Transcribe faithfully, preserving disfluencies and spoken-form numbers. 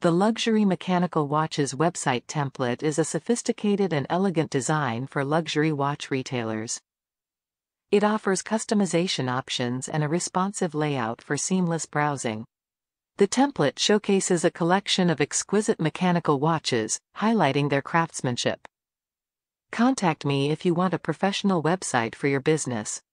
The Luxury Mechanical Watches website template is a sophisticated and elegant design for luxury watch retailers. It offers customization options and a responsive layout for seamless browsing. The template showcases a collection of exquisite mechanical watches, highlighting their craftsmanship. Contact me if you want a professional website for your business.